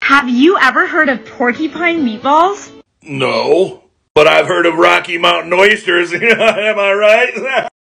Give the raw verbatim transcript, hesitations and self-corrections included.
Have you ever heard of porcupine meatballs? No, but I've heard of Rocky Mountain oysters. Am I right?